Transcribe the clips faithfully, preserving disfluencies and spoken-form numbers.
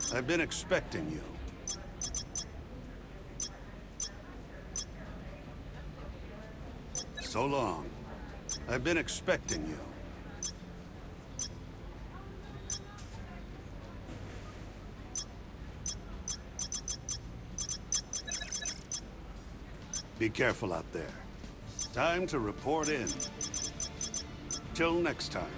I've been expecting you. So long. I've been expecting you. Be careful out there. Time to report in. Till next time.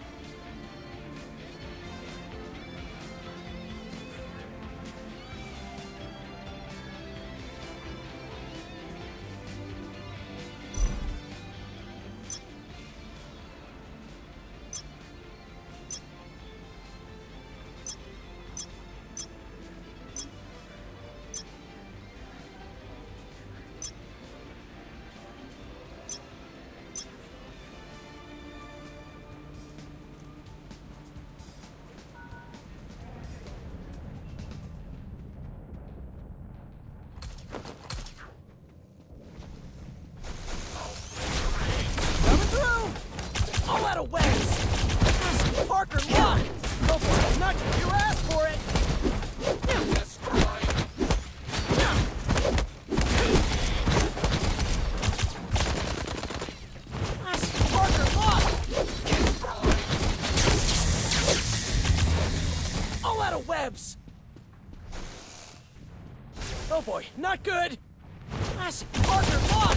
Oh boy, not good! Classic Parker lock!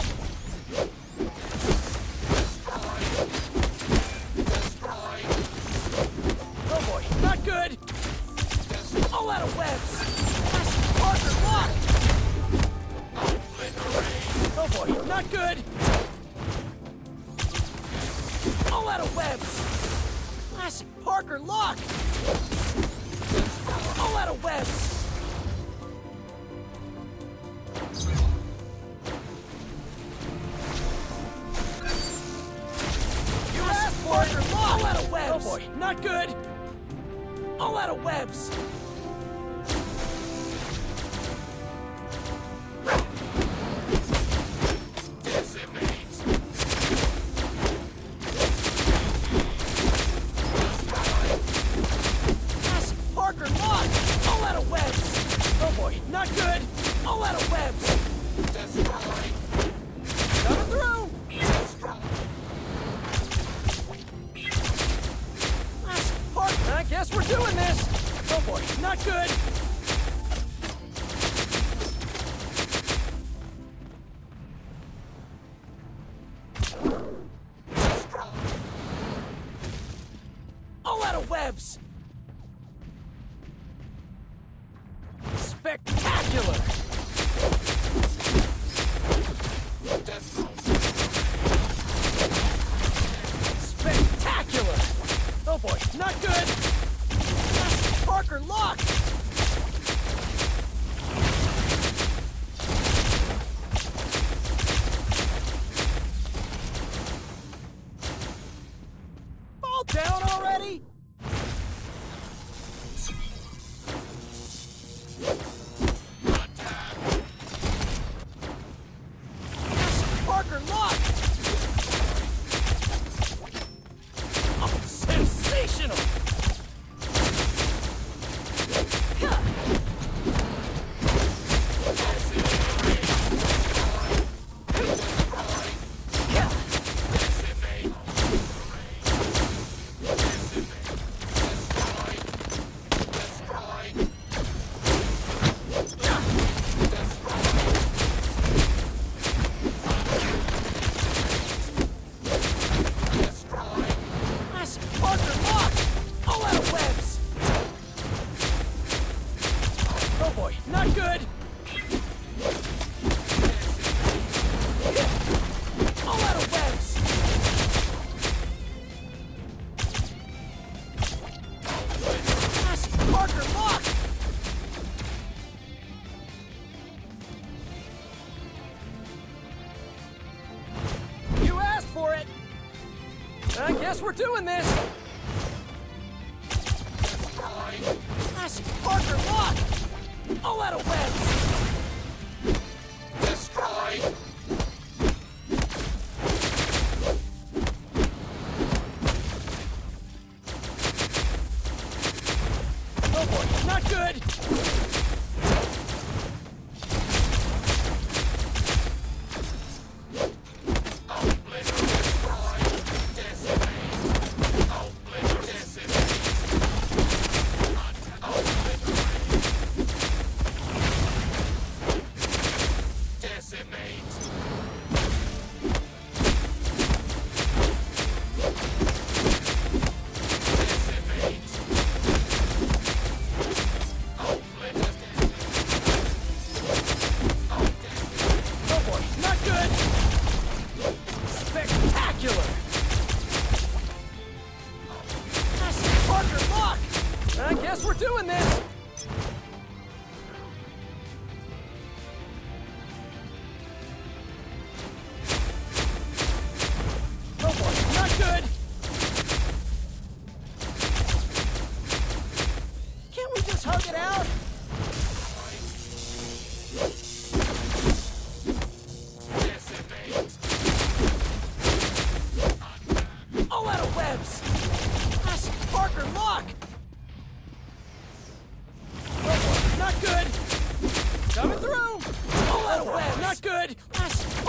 Oh boy, not good! All out of webs! Classic Parker lock! Oh boy, not good! All out of webs! Classic Parker lock! All out of webs! All out of webs! Oh boy, not good! All out of webs! Classic Parker lock! All out of webs! Oh boy, not good! All out of webs! Coming through! I guess we're doing this! Oh boy, not good! All out of webs! Spectacular! Spectacular! Oh boy, not good! Parker lock! Fall down already? Parker lock! Oh, sensational! I guess we're doing this! Classic Parker lock! All out of webs! Destroy! Oh boy, not good!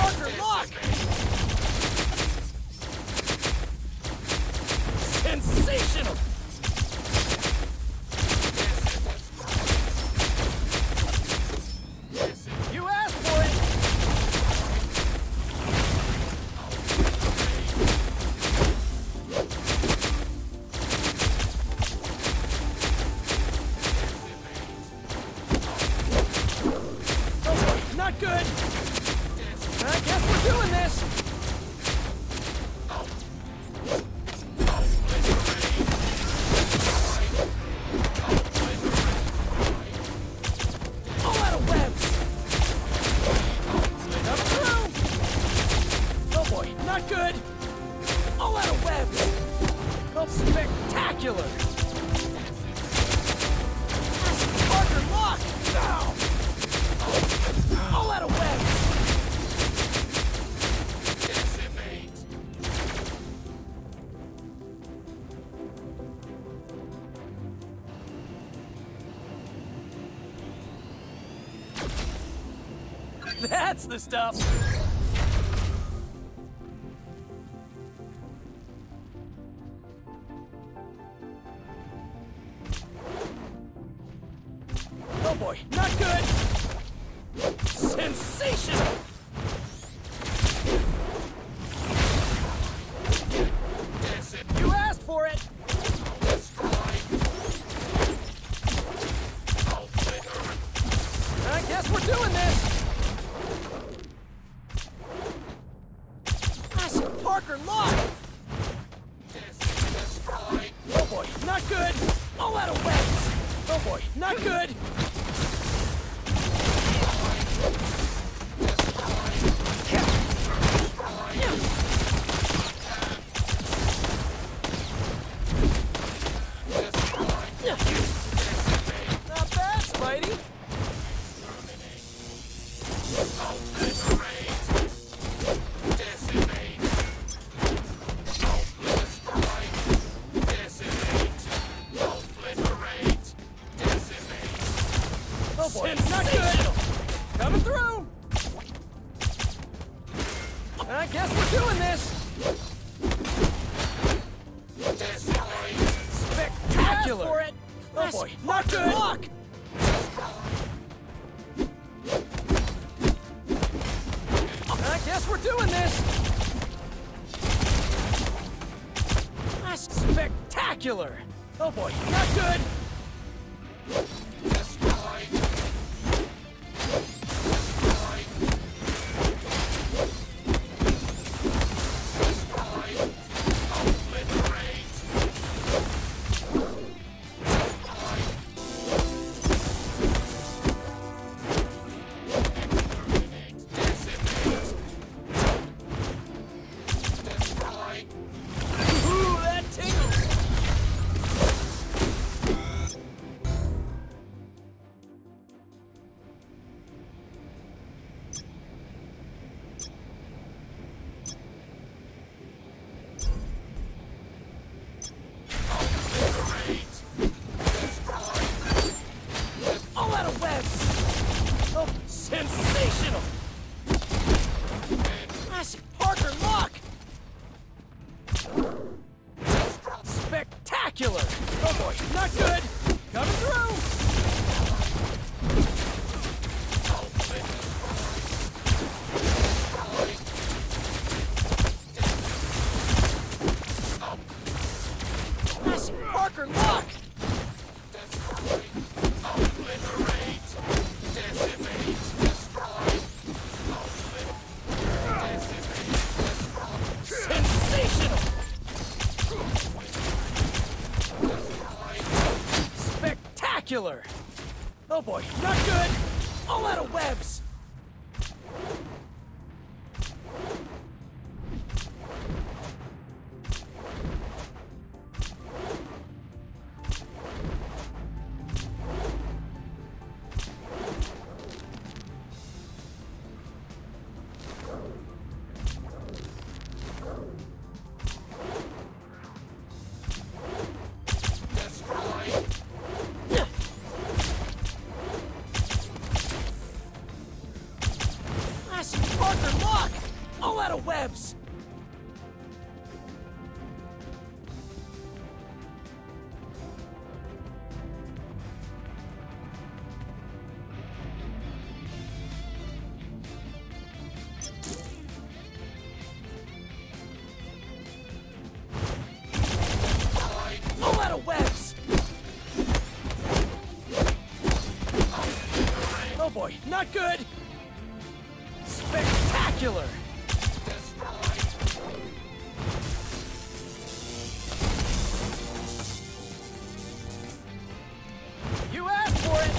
Parker, lock! Sensational! You asked for it! Oh, not good! I guess we're doing this! All out of webs! Up through! Oh boy, not good! All out of webs! Oh, spectacular! Parker, lock! Now! All out of webs! That's the stuff! Oh boy, not good! Sensational! You asked for it! I guess we're doing this! Parker, lock! Oh boy, not good! All out of webs! Oh boy, not good! Not bad, Spidey! Oh boy, not good! Coming through! I guess we're doing this! Spectacular! For it. Oh boy, not good! Lock! I guess we're doing this! Spectacular! Oh boy, not good! Ooh, that tingles! All out of webs! Oh, sensational! Classic Parker, lock! Spectacular! Oh boy, not good! Coming through! Classic Parker, lock! Sensational! Spectacular! Oh boy, not good! All out of webs! Arthur, look! All out of webs! All out of webs! Oh boy, not good! Spectacular! You asked for it!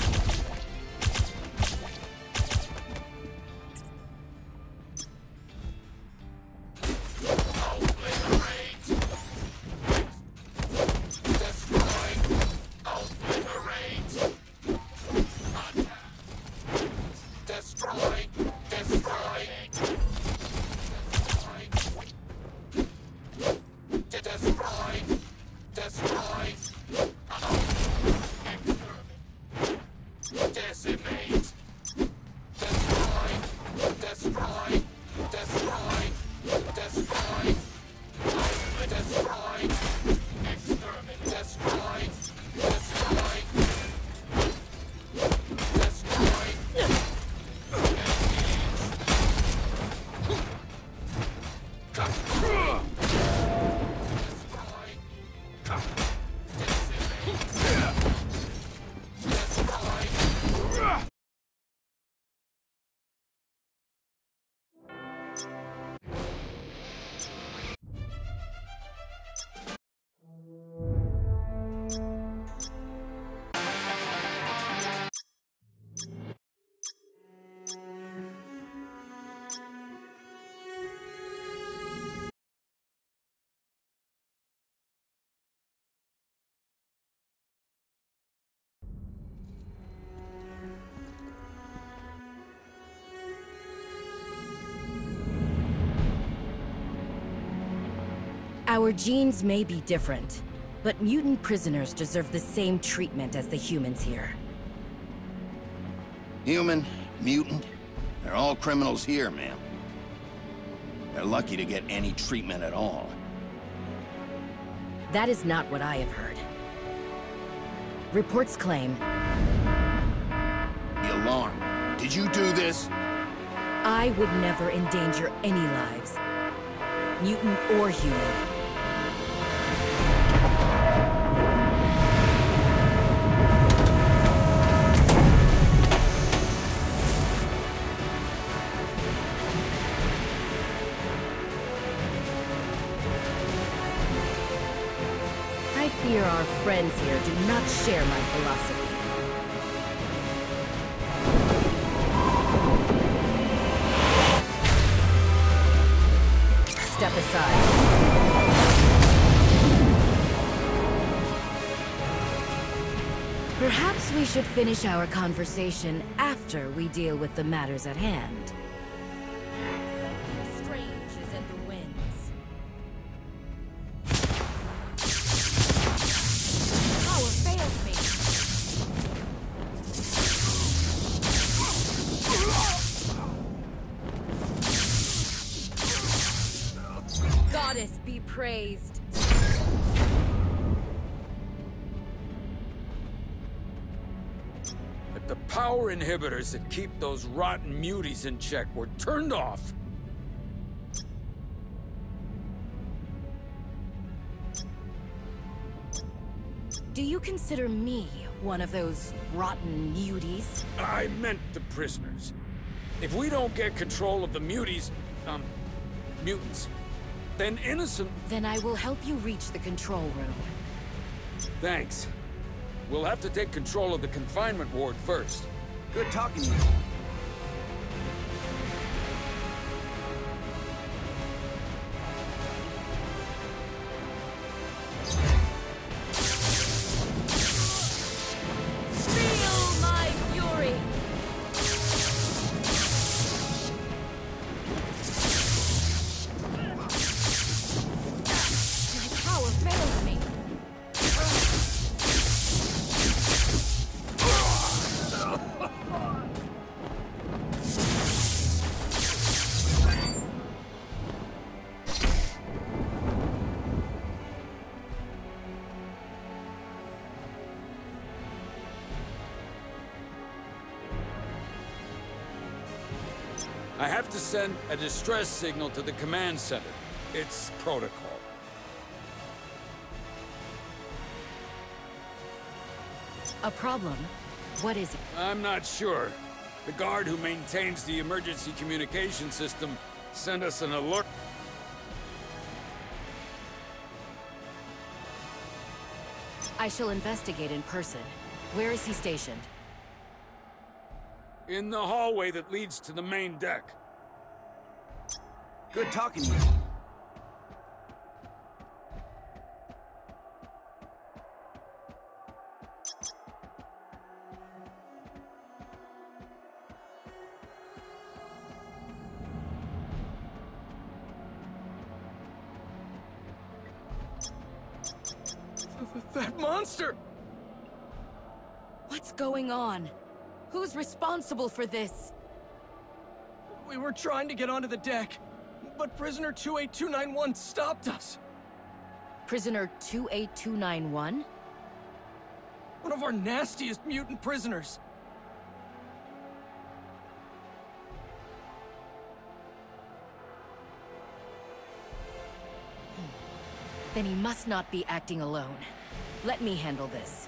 Our genes may be different, but mutant prisoners deserve the same treatment as the humans here. Human, mutant, they're all criminals here, ma'am. They're lucky to get any treatment at all. That is not what I have heard. Reports claim... The alarm. Did you do this? I would never endanger any lives. Mutant or human. I fear our friends here do not share my philosophy. Step aside. Perhaps we should finish our conversation after we deal with the matters at hand. Something strange is in the winds. Power fails me. Goddess be praised. But the power inhibitors that keep those rotten muties in check were turned off. Do you consider me one of those rotten muties? I meant the prisoners. If we don't get control of the muties, um, mutants, then innocent... Then I will help you reach the control room. Thanks. We'll have to take control of the confinement ward first. Good talking to you. Feel my fury! My power fails me. I have to send a distress signal to the command center. It's protocol. A problem? What is it? I'm not sure. The guard who maintains the emergency communication system sent us an alert. I shall investigate in person. Where is he stationed? In the hallway that leads to the main deck. Good talking to you. That monster! What's going on? Who's responsible for this? We were trying to get onto the deck, but prisoner two eight two nine one stopped us. Prisoner two eight two nine one? One of our nastiest mutant prisoners. Then he must not be acting alone. Let me handle this.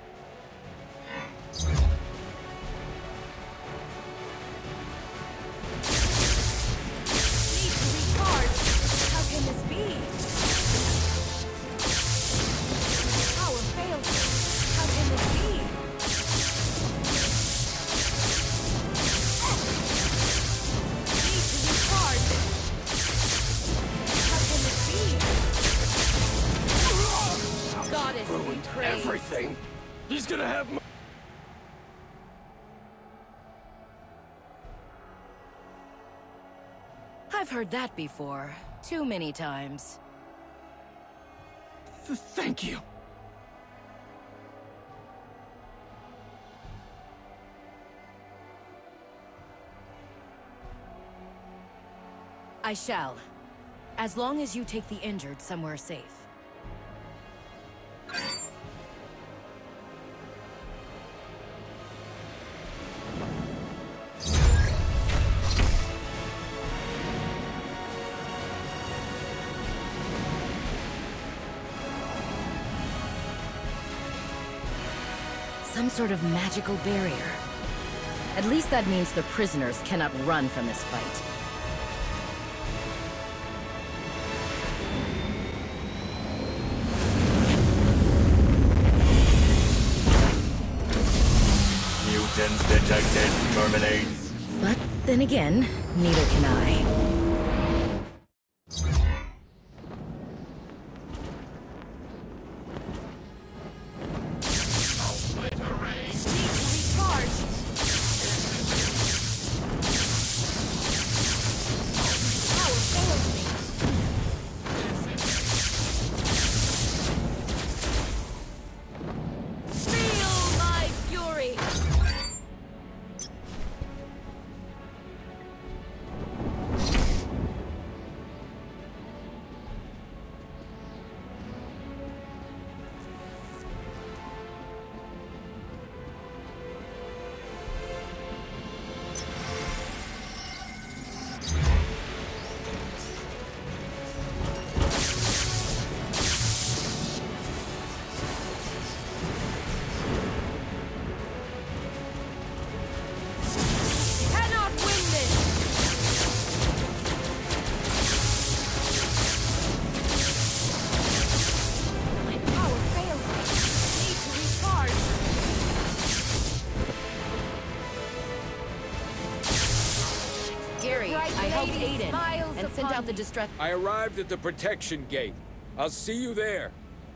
Need to recharge! How can this be? Power failed me. How can this be? Need to recharge! How can this be? Goddess, we pray. Everything. He's gonna have m- I've heard that before. Too many times. Th- Thank you. I shall. As long as you take the injured somewhere safe. Some sort of magical barrier. At least that means the prisoners cannot run from this fight. Mutants detected. Terminate. But then again, neither can I. Sent out the distress. I arrived at the protection gate. I'll see you there.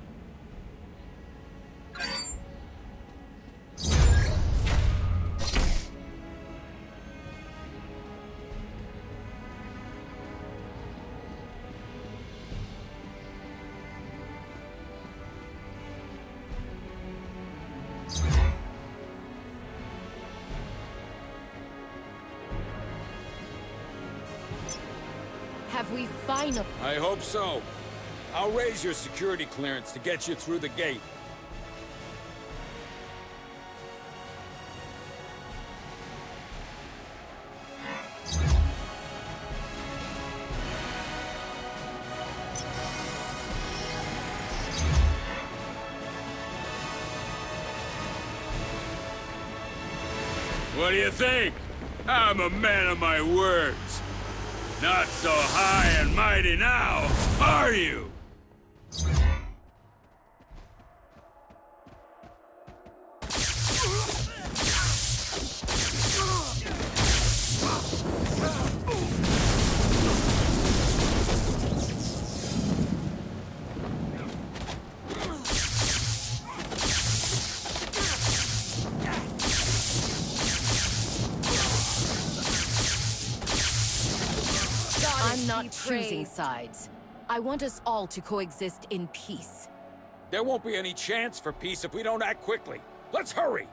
Have we finally... I hope so. I'll raise your security clearance to get you through the gate. What do you think? I'm a man of my words. Not so high and mighty now, are you? I'm not choosing sides. I want us all to coexist in peace. There won't be any chance for peace if we don't act quickly. Let's hurry!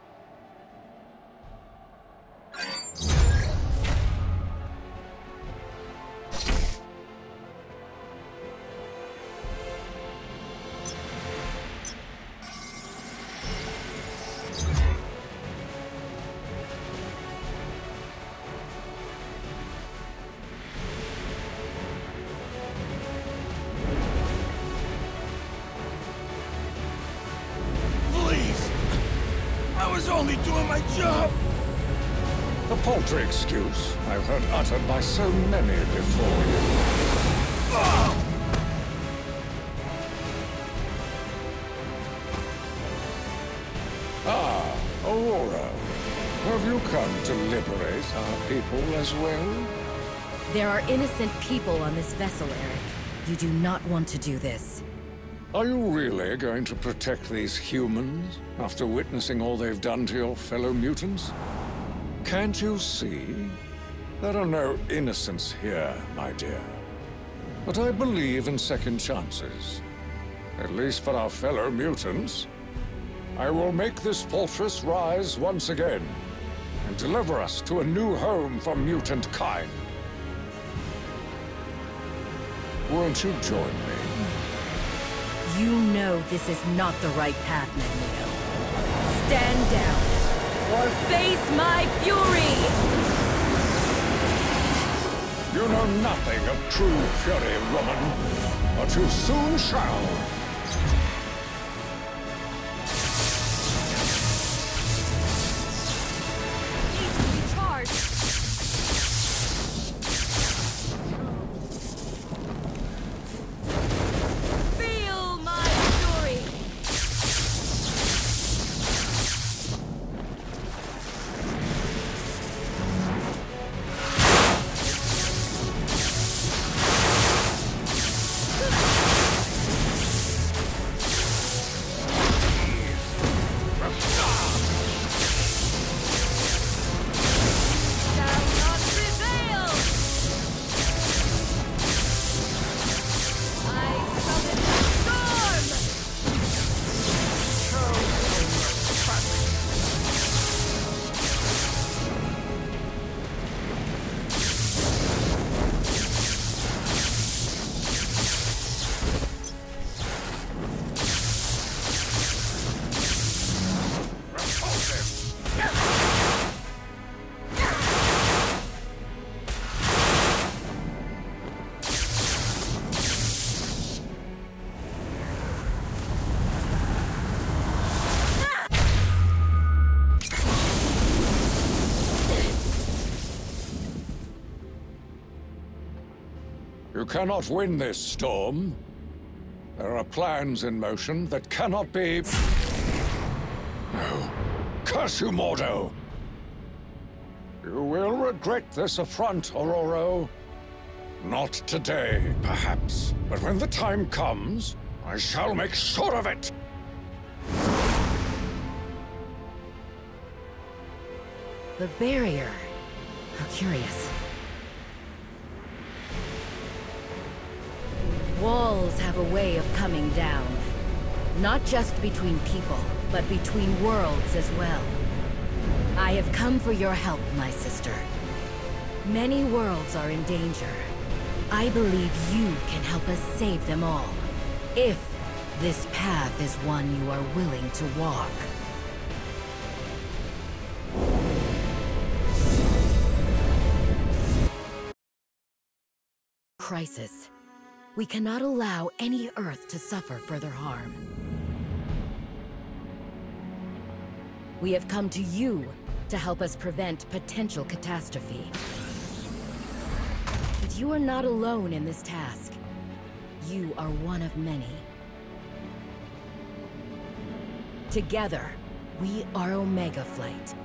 Only doing my job! A paltry excuse I've heard uttered by so many before you. Oh! Ah, Aurora. Have you come to liberate our people as well? There are innocent people on this vessel, Eric. You do not want to do this. Are you really going to protect these humans after witnessing all they've done to your fellow mutants? Can't you see? There are no innocents here, my dear. But I believe in second chances. At least for our fellow mutants. I will make this fortress rise once again and deliver us to a new home for mutant kind. Won't you join me? You know this is not the right path, Magneto. Stand down, or face my fury! You know nothing of true fury, woman, but you soon shall. Need to recharge. You cannot win this storm. There are plans in motion that cannot be... No. Curse you, Mordo! You will regret this affront, Aurora. Not today, perhaps. But when the time comes, I shall make sure of it! The barrier. How curious. Walls have a way of coming down. Not just between people, but between worlds as well. I have come for your help, my sister. Many worlds are in danger. I believe you can help us save them all. If this path is one you are willing to walk. Crisis. We cannot allow any Earth to suffer further harm. We have come to you to help us prevent potential catastrophe. But you are not alone in this task. You are one of many. Together, we are Omega Flight.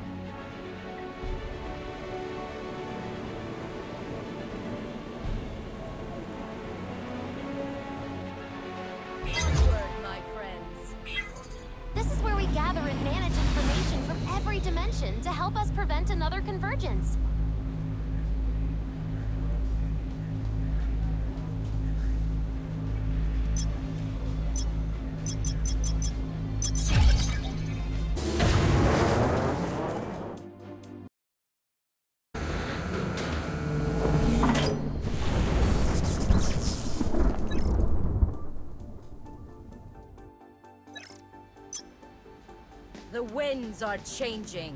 This is where we gather and manage information from every dimension to help us prevent another convergence. The winds are changing.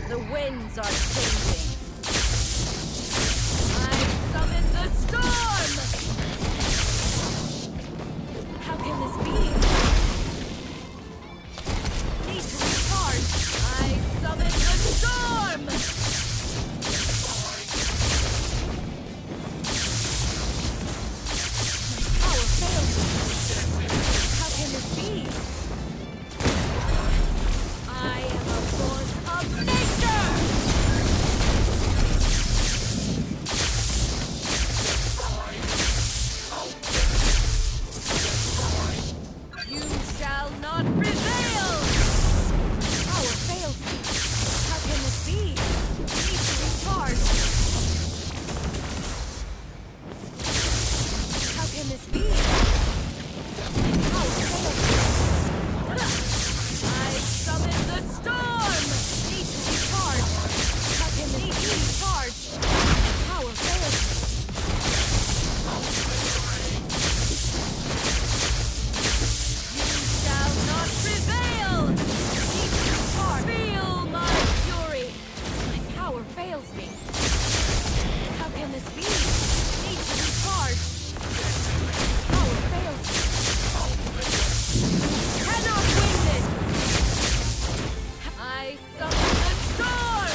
The winds are changing. I summon the storm! How can this be? Need to recharge. I summon the storm! My power fails me. How can this be? I am a force of nature! You shall not prevail! Power fails me. How can this be? Need to recharge. How can this be? Power fails me. I summon the storm! Need to recharge. How can this be? Recharge. Power fails me. You shall not prevail! Need to recharge. Feel my fury. My power fails me. How can this be? Need to recharge. Power fails me. Cannot win this! I summon the storm!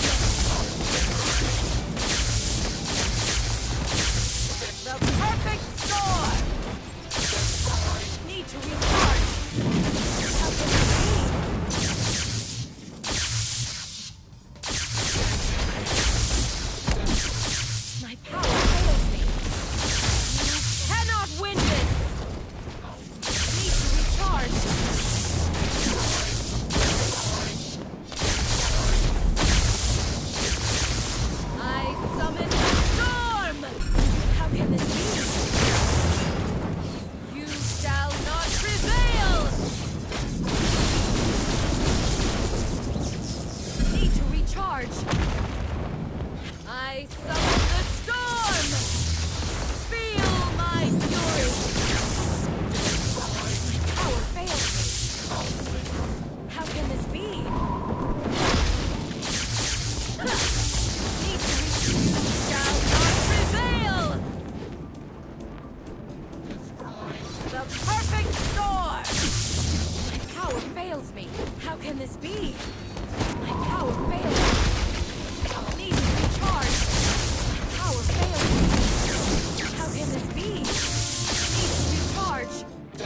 The perfect storm! Need to recharge. How can this be? My power fails me. You cannot win this! Need to recharge. I summon the storm! How can this be? You shall not prevail! Need to recharge. I summon the storm! Feel my fury! My power fails me. How can this be? Need to reach. You shall not prevail! The perfect storm! My power fails me. How can this be? My power fails me. Need to recharge. My power fails me. How can this be? Need to recharge.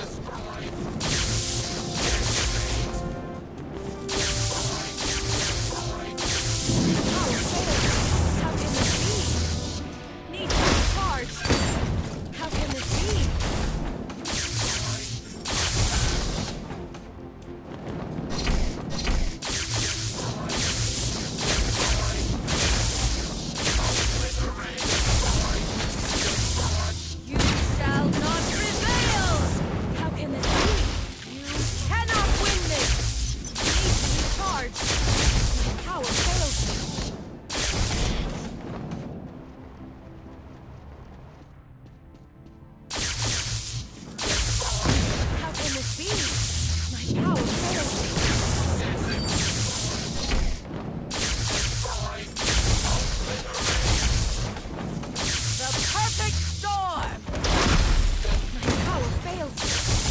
Power fails me. How can this be? Need to recharge. How can this be? You shall not prevail! How can this be? You cannot win this! Need to recharge. My power fails me. How can this be? My power fails me. The perfect storm! My power fails me.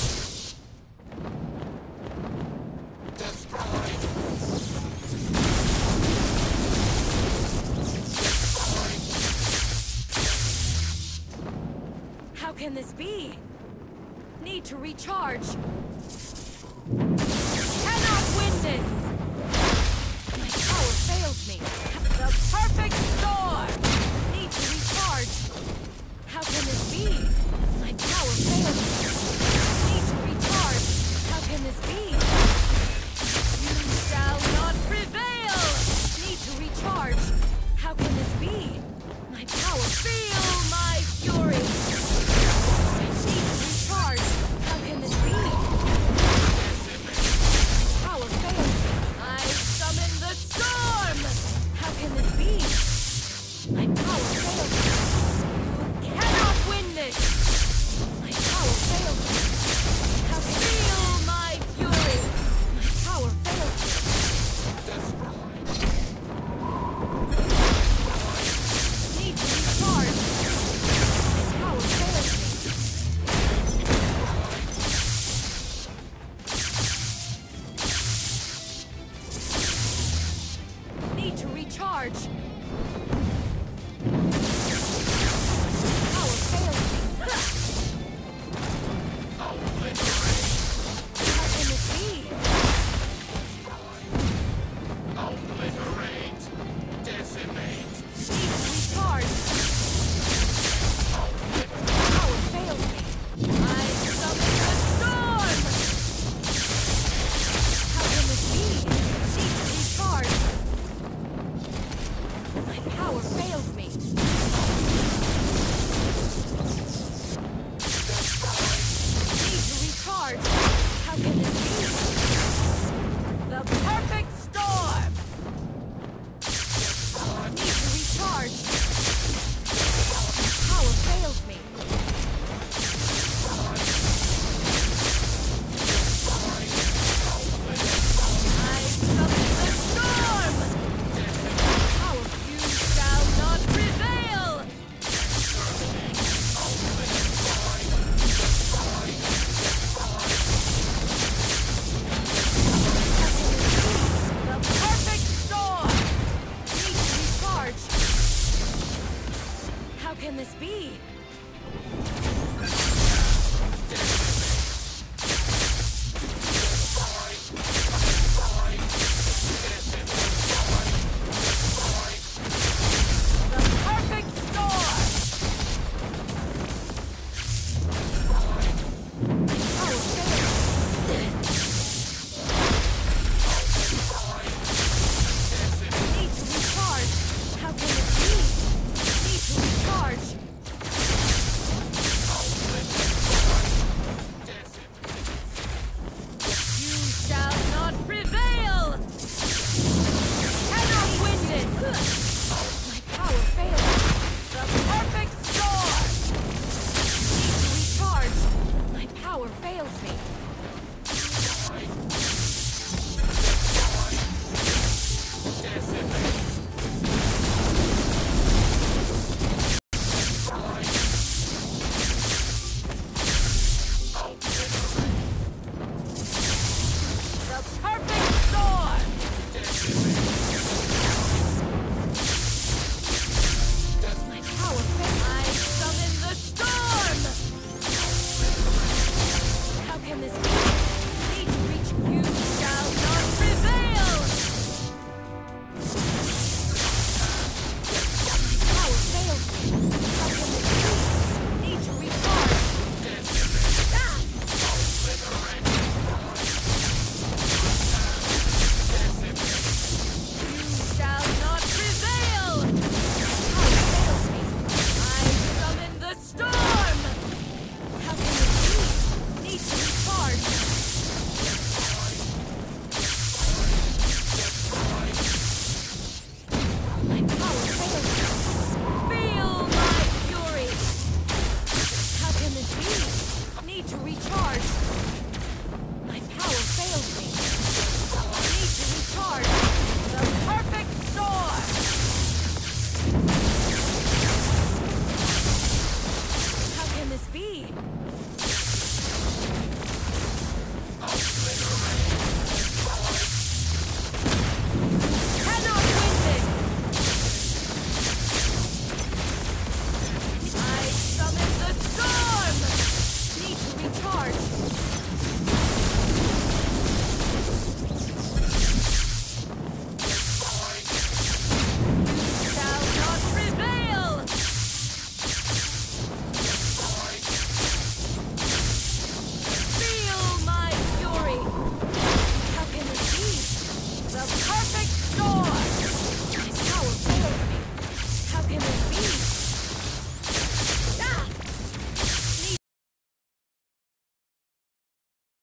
How can this be? Need to recharge. Cannot win this! My power fails me. The perfect storm! Need to recharge. How can this be? My power fails me. Need to recharge. How can this be? You shall not prevail! Need to recharge. How can this be? My power. Feel my fury! Need to recharge. How can this be? My power fails me. charge!